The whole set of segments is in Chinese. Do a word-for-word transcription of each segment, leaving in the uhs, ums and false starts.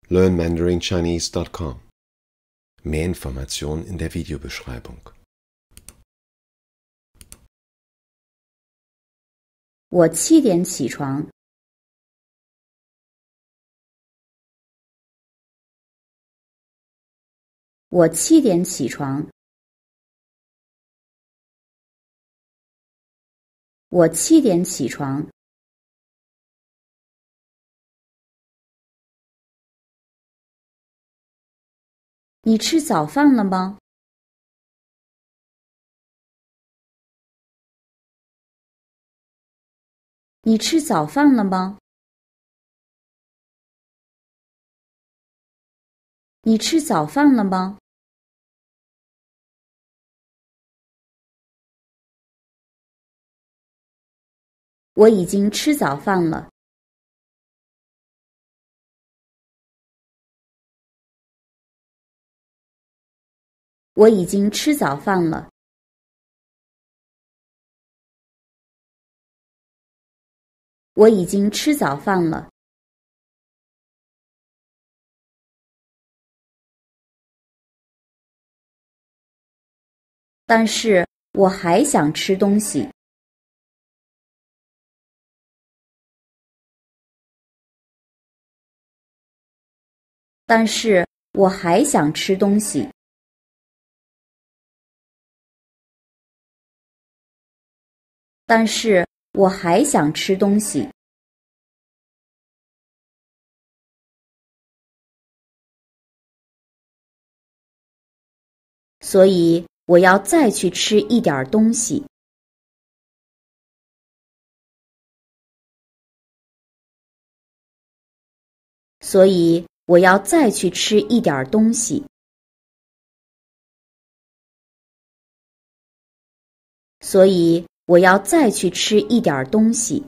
learn mandarin chinese dot com. Mehr Informationen in der Videobeschreibung. 我七点起床。我七点起床。我七点起床。你吃早饭了吗？你吃早饭了吗？你吃早饭了吗？我已经吃早饭了。我已经吃早饭了。我已经吃早饭了。但是我还想吃东西。但是我还想吃东西。但是我还想吃东西。所以我要再去吃一点东西。所以我要再去吃一点东西。所以我要再去吃一点东西。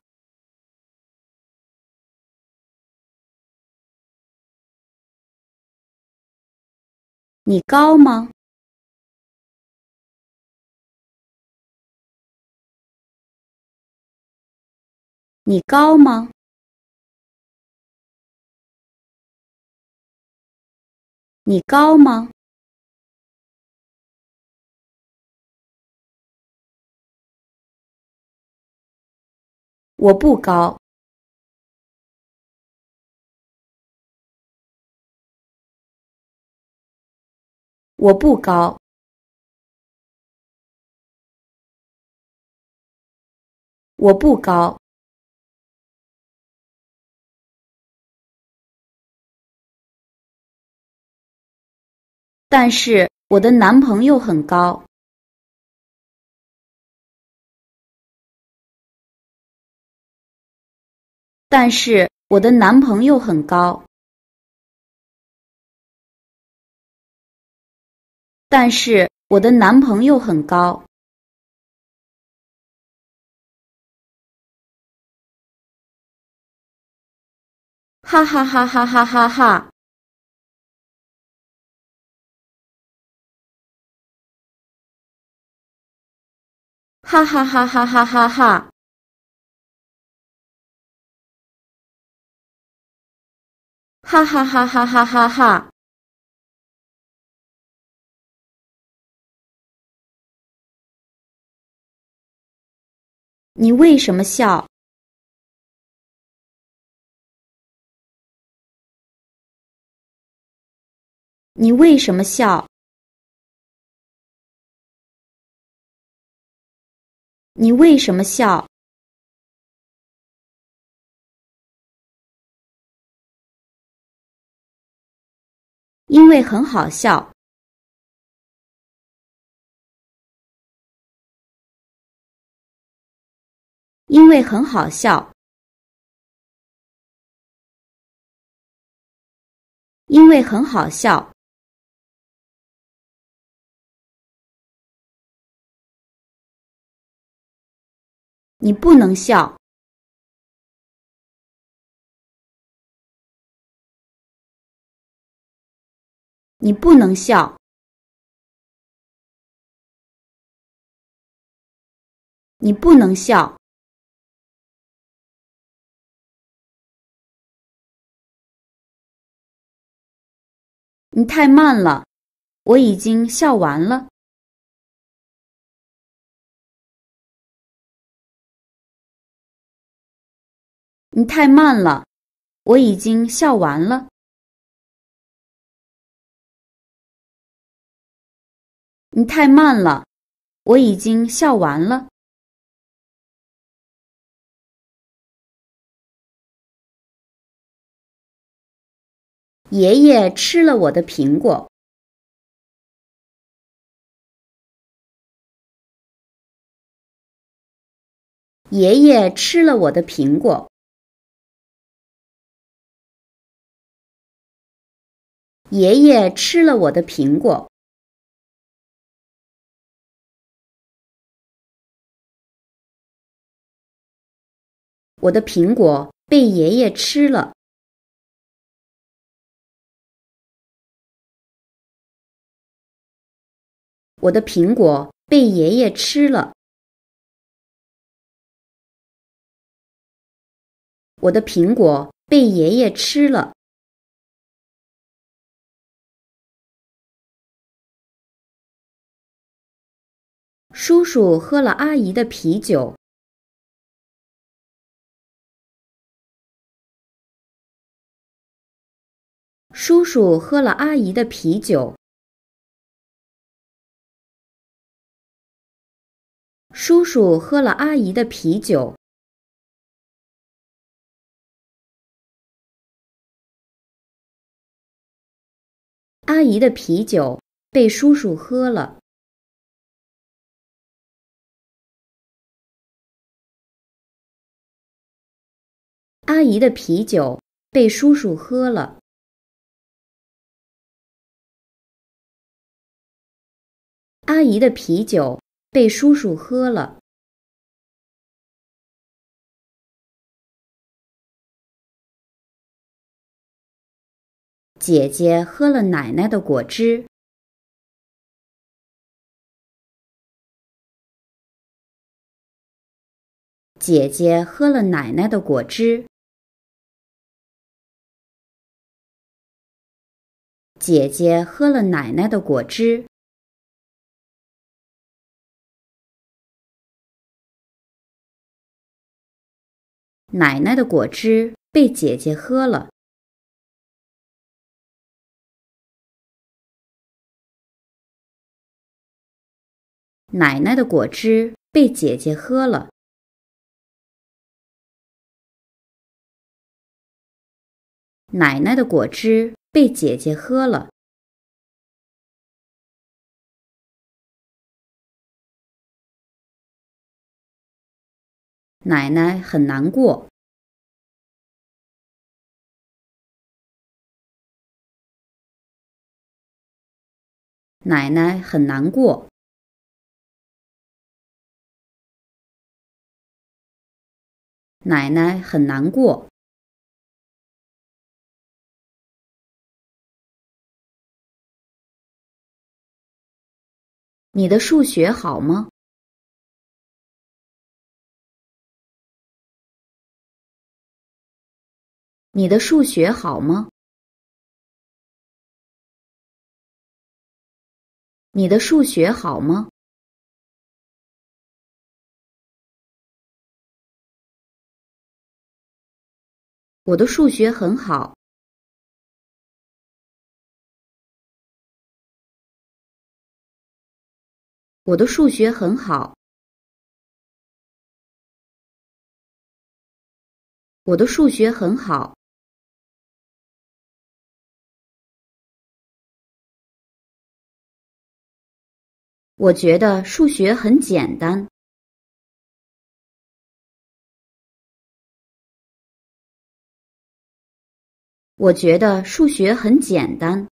你高吗？你高吗？你高吗？我不高。我不高。我不高。但是我的男朋友很高。但是我的男朋友很高。但是我的男朋友很高。哈哈哈哈哈哈哈！哈哈哈哈哈哈哈！哈哈哈哈哈哈哈！你为什么笑？你为什么笑？你为什么笑？因为很好笑。因为很好笑。因为很好笑。你不能笑。你不能笑。你不能笑。 你太慢了，我已经笑完了。你太慢了，我已经笑完了。你太慢了，我已经笑完了。爷爷吃了我的苹果。爷爷吃了我的苹果。爷爷吃了我的苹果。我的苹果被爷爷吃了。我的苹果被爷爷吃了。我的苹果被爷爷吃了。叔叔喝了阿姨的啤酒。叔叔喝了阿姨的啤酒。叔叔喝了阿姨的啤酒。阿姨的啤酒被叔叔喝了。阿姨的啤酒被叔叔喝了。阿姨的啤酒被叔叔喝了。姐姐喝了奶奶的果汁。姐姐喝了奶奶的果汁。姐姐喝了奶奶的果汁。奶奶的果汁被姐姐喝了。奶奶的果汁被姐姐喝了。奶奶的果汁被姐姐喝了。奶奶很难过。奶奶很难过。奶奶很难过。你的数学好吗？你的数学好吗？你的数学好吗？我的数学很好。我的数学很好。我的数学很好。我觉得数学很简单。我觉得数学很简单。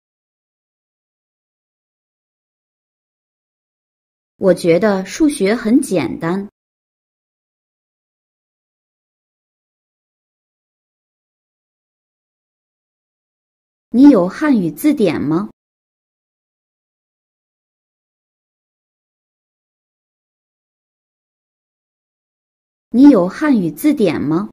我觉得数学很简单。你有汉语字典吗？你有汉语字典吗？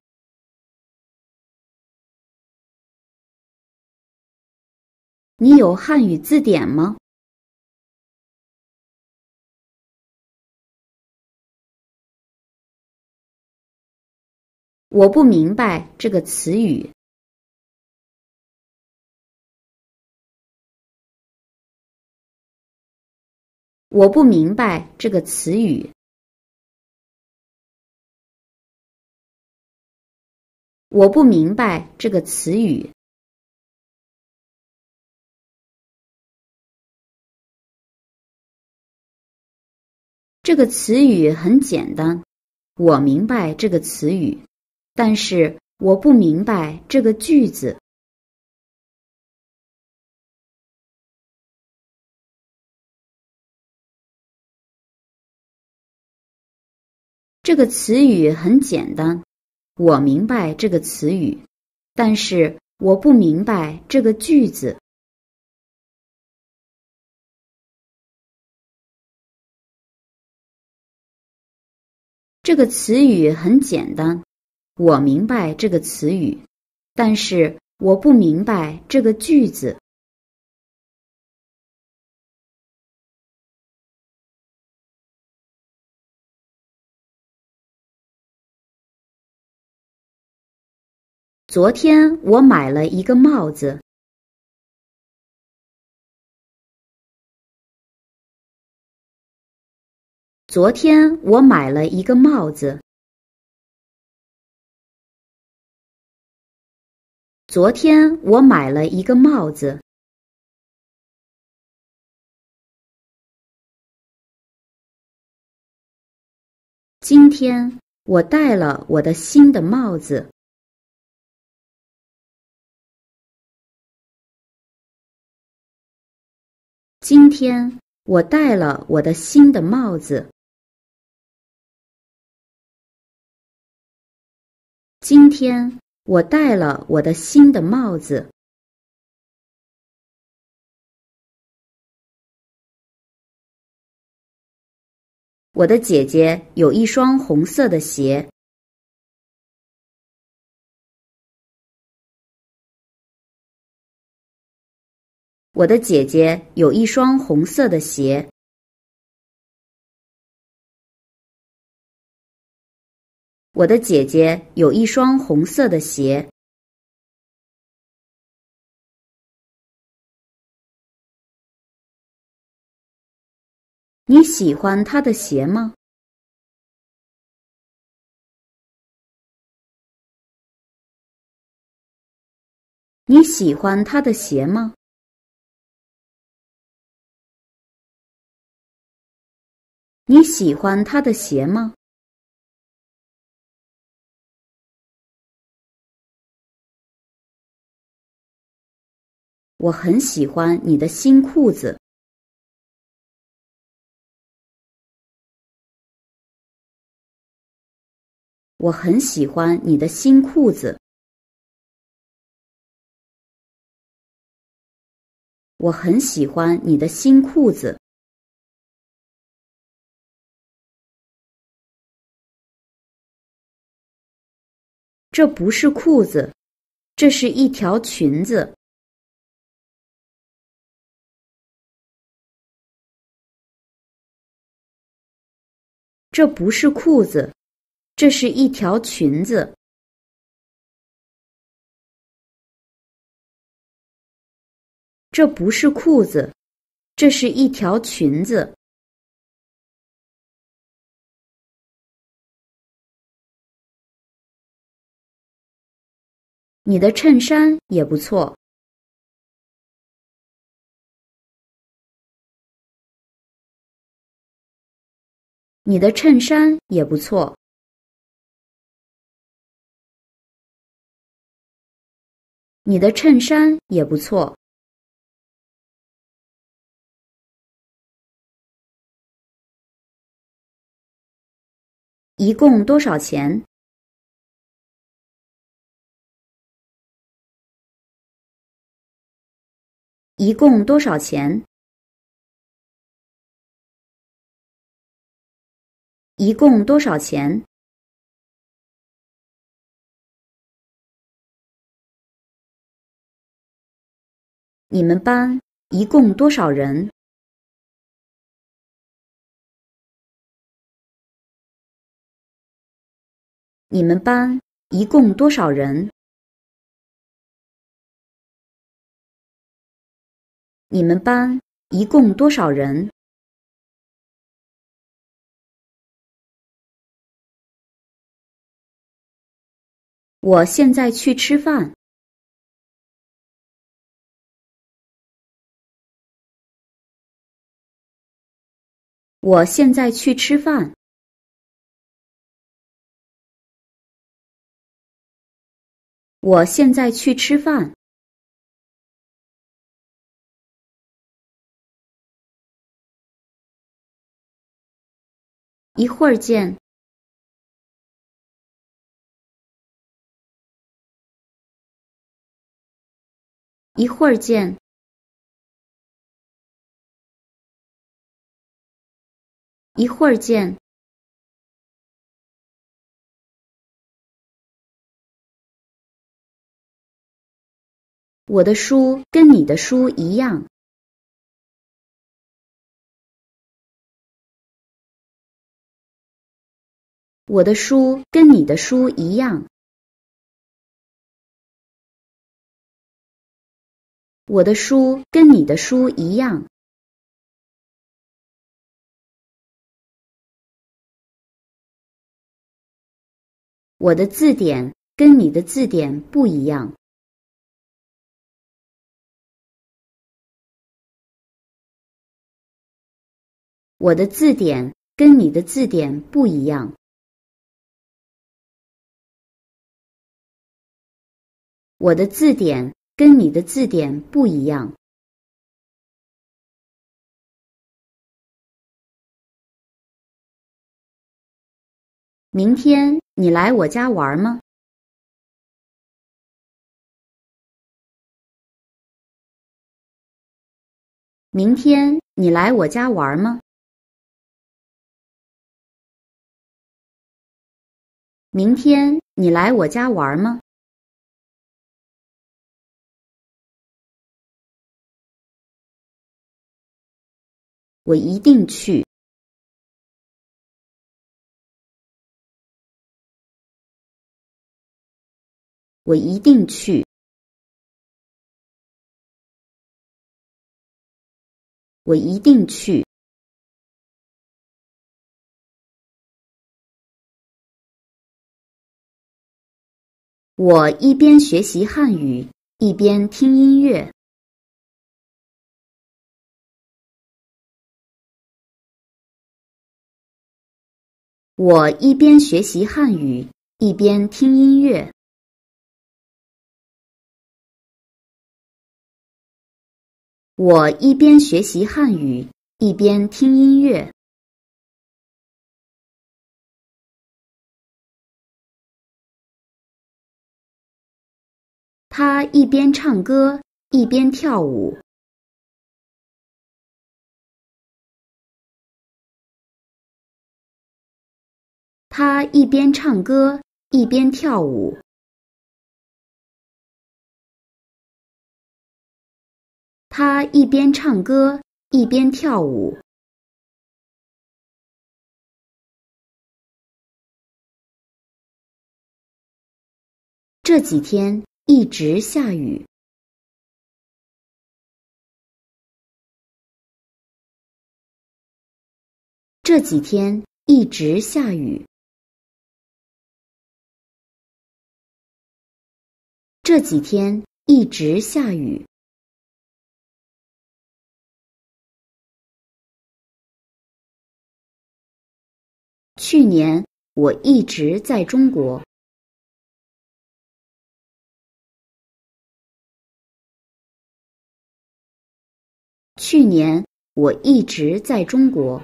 你有汉语字典吗？我不明白这个词语。我不明白这个词语。我不明白这个词语。这个词语很简单，我明白这个词语，但是我不明白这个句子。这个词语很简单，我明白这个词语，但是我不明白这个句子。这个词语很简单，我明白这个词语，但是我不明白这个句子。昨天我买了一个帽子。昨天我买了一个帽子。昨天我买了一个帽子。今天我戴了我的新的帽子。今天我戴了我的新的帽子。今天我戴了我的新的帽子。我的姐姐有一双红色的鞋。我的姐姐有一双红色的鞋。我的姐姐有一双红色的鞋。你喜欢她的鞋吗？你喜欢她的鞋吗？你喜欢她的鞋吗？我很喜欢你的新裤子。我很喜欢你的新裤子。我很喜欢你的新裤子。这不是裤子，这是一条裙子。这不是裤子，这是一条裙子。这不是裤子，这是一条裙子。你的衬衫也不错。你的衬衫也不错。你的衬衫也不错。一共多少钱？一共多少钱？一共多少钱？ 你们班一共多少人？你们班一共多少人？你们班一共多少人？我现在去吃饭。我现在去吃饭。我现在去吃饭。一会儿见。一会儿见。一会儿见。我的书跟你的书一样。我的书跟你的书一样。我的书跟你的书一样。我的字典跟你的字典不一样。我的字典跟你的字典不一样。我的字典跟你的字典不一样。明天你来我家玩吗？明天你来我家玩吗？明天你来我家玩吗？我一定去。我一定去。我一定去。我一边学习汉语，一边听音乐。我一边学习汉语，一边听音乐。我一边学习汉语，一边听音乐。他一边唱歌，一边跳舞。他一边唱歌，一边跳舞。他一边唱歌，一边跳舞。这几天一直下雨。这几天一直下雨。这几天一直下雨。去年我一直在中国。去年我一直在中国。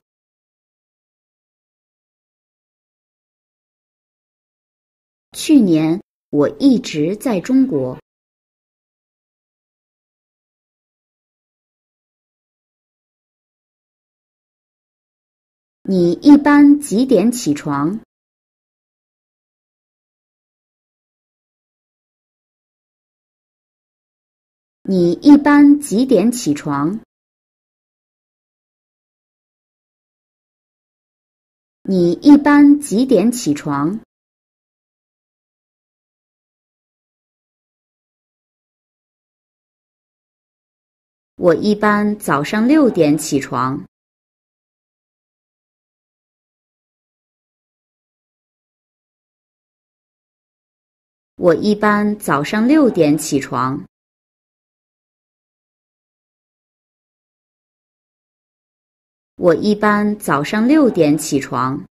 去年我一直在中国。你一般几点起床？ 你一般几点起床？你一般几点起床？我一般早上六点起床。我一般早上六点起床。我一般早上六点起床。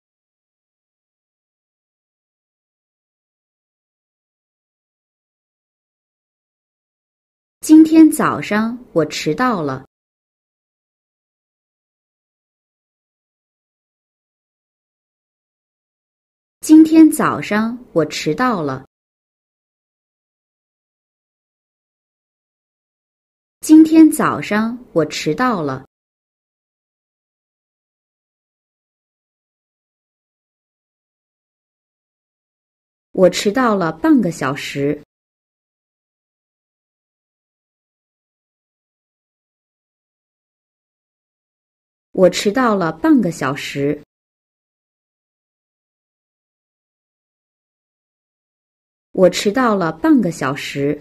今天早上我迟到了。今天早上我迟到了。今天早上我迟到了。我迟到了半个小时。我迟到了半个小时。我迟到了半个小时。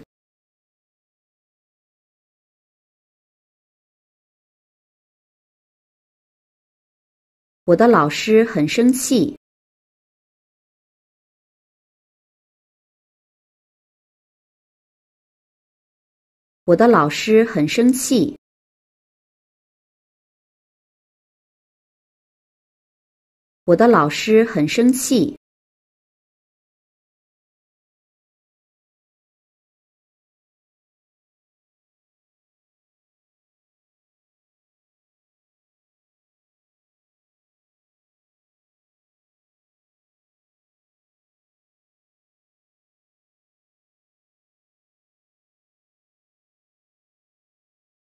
我的老师很生气。我的老师很生气。我的老师很生气。